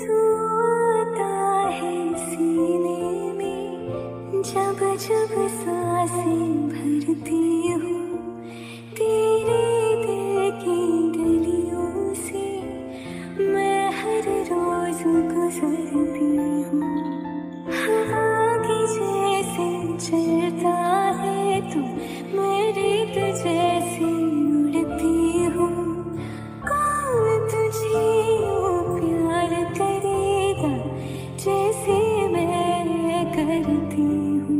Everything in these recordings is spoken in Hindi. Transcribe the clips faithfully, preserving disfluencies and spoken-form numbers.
तू आता है सीने में, जब जब सांसें भरती हूँ, तेरे दिल की गलियों से मैं हर रोज गुजरती हूँ। हवा की जैसे चलता है तू, मैं रेत जैसी उड़ती हूँ। कौन तुझे यूं प्यार करेगा जैसे मैं करती हूँ।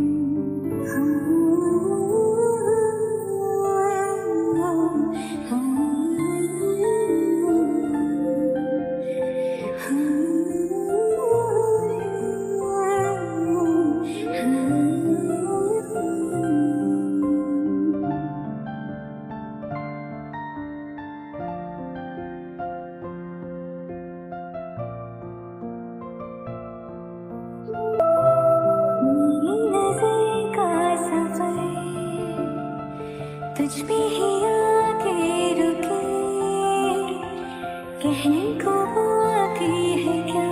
तुझ पे ही आके रुके, कहने को बाकी है क्या,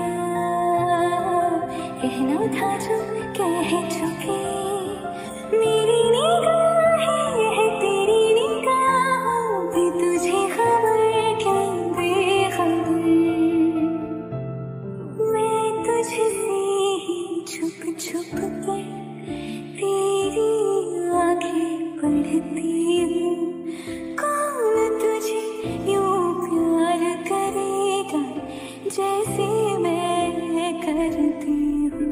कहना था जो कह चुके। मेरी निगाहें है तेरी निगाहों पे, तुझे खबर क्या बेखबर। मैं तुझसे ही छुप छुप के तेरी आंखें पढ़ती हूँ। कौन तुझे यूं प्यार करेगा जैसे मैं करती हूँ।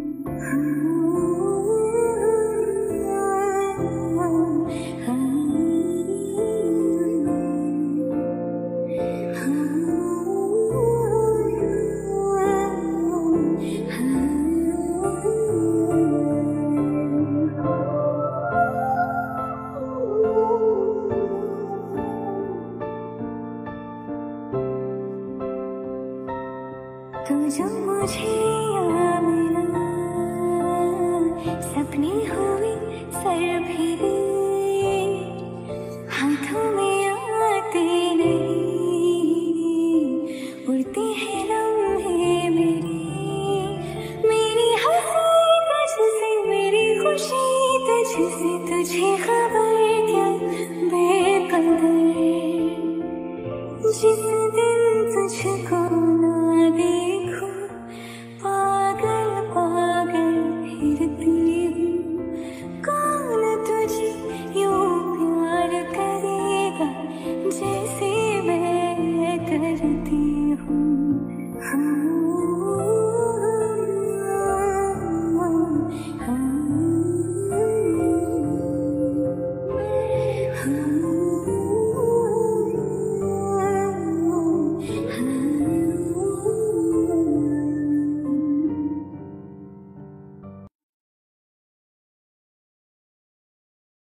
तू जो मुझे यहाँ मिला, सपने हुए सर फिरे, हाथों में आते नहीं, उड़ते हैं लम्हे मेरे। मेरी हंसी तुझसे, मेरी खुशी तुझसे, तुझे खबर क्या बेकदर। जिस दिन तुझको ना देखूं, पागल पागल फिरती हूँ। कौन तुझे यूं प्यार करेगा जैसे मैं करती हूँ।